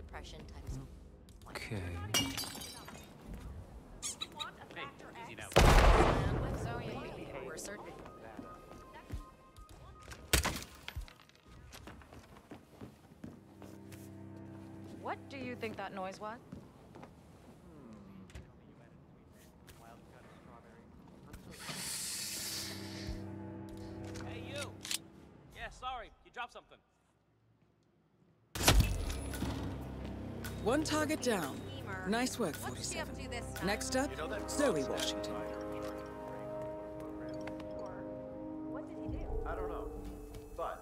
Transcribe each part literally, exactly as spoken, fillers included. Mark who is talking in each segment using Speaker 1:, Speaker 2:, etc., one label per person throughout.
Speaker 1: suppression times.
Speaker 2: Okay.
Speaker 1: Hey, easy now. So yeah, you were certain.
Speaker 3: What do you think that noise was?
Speaker 1: Hey, you! Yeah, sorry, you dropped something.
Speaker 4: One target down. Nice work, forty-seven. Next up, Zoe Washington.
Speaker 3: What did he do?
Speaker 5: I don't know, but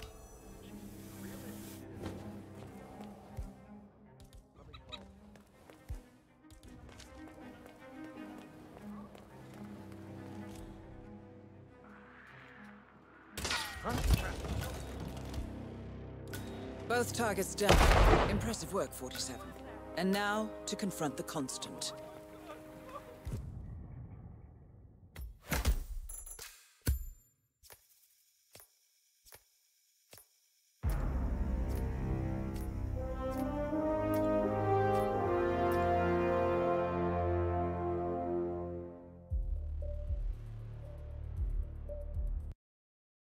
Speaker 4: Both targets down. Impressive work, forty-seven. And now, to confront the Constant.